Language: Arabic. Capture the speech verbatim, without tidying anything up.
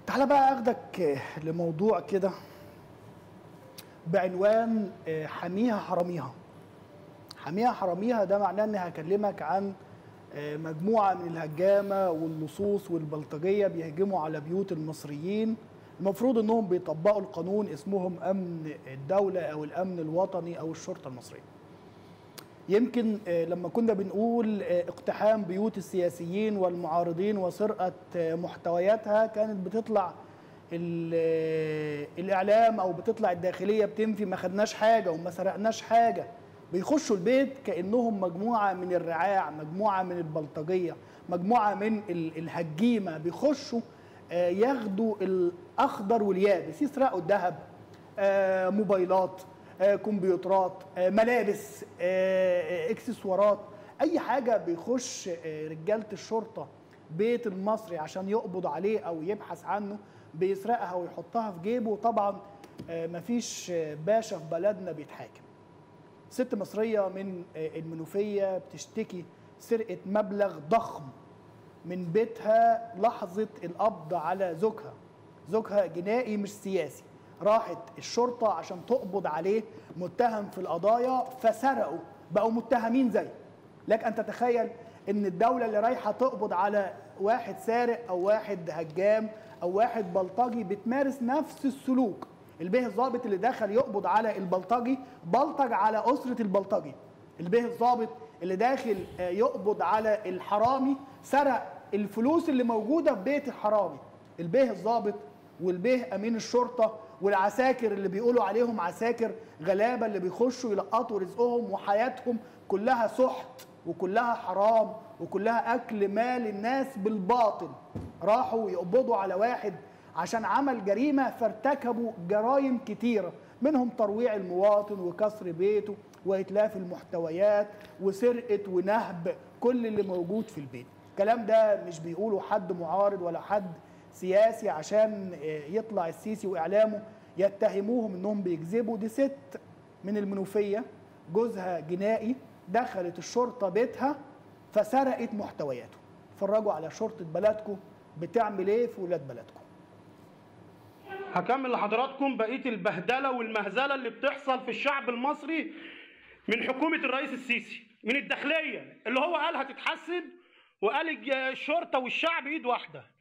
تعالى بقى اخدك لموضوع كده بعنوان حاميها حراميها. حاميها حراميها ده معناه اني هكلمك عن مجموعه من الهجامه واللصوص والبلطجيه بيهجموا على بيوت المصريين، المفروض انهم بيطبقوا القانون، اسمهم امن الدوله او الامن الوطني او الشرطه المصريه. يمكن لما كنا بنقول اقتحام بيوت السياسيين والمعارضين وسرقه محتوياتها كانت بتطلع الاعلام او بتطلع الداخليه بتنفي ما خدناش حاجه وما سرقناش حاجه. بيخشوا البيت كانهم مجموعه من الرعاع، مجموعه من البلطجيه، مجموعه من الهجيمه، بيخشوا ياخدوا الاخضر واليابس، يسرقوا الذهب، موبايلات، كمبيوترات، ملابس، اكسسوارات، اي حاجه. بيخش رجاله الشرطه بيت المصري عشان يقبض عليه او يبحث عنه، بيسرقها ويحطها في جيبه. طبعا مفيش باشا في بلدنا بيتحاكم. ست مصريه من المنوفيه بتشتكي سرقه مبلغ ضخم من بيتها لحظه القبض على زوجها. زوجها جنائي مش سياسي، راحت الشرطه عشان تقبض عليه متهم في القضايا، فسرقوا، بقوا متهمين زي. لك ان تتخيل ان الدوله اللي رايحه تقبض على واحد سارق او واحد هجام او واحد بلطجي بتمارس نفس السلوك. البيه الضابط اللي دخل يقبض على البلطجي بلطج على اسره البلطجي. البيه الضابط اللي داخل يقبض على الحرامي سرق الفلوس اللي موجوده في بيت الحرامي. البيه الضابط والبيه امين الشرطه والعساكر اللي بيقولوا عليهم عساكر غلابه اللي بيخشوا يلقطوا رزقهم وحياتهم كلها سحت وكلها حرام وكلها اكل مال الناس بالباطل، راحوا يقبضوا على واحد عشان عمل جريمه، فارتكبوا جرائم كتيره، منهم ترويع المواطن وكسر بيته واتلاف المحتويات وسرقه ونهب كل اللي موجود في البيت. الكلام ده مش بيقوله حد معارض ولا حد سياسي عشان يطلع السيسي واعلامه يتهموهم انهم بيكذبوا. دي ست من المنوفيه جوزها جنائي، دخلت الشرطه بيتها فسرقت محتوياته. اتفرجوا على شرطه بلدكم بتعمل ايه في ولاد بلدكم. هكمل لحضراتكم بقيه البهدله والمهزله اللي بتحصل في الشعب المصري من حكومه الرئيس السيسي، من الداخليه اللي هو قال هتتحسن، وقال الشرطه والشعب ايد واحده.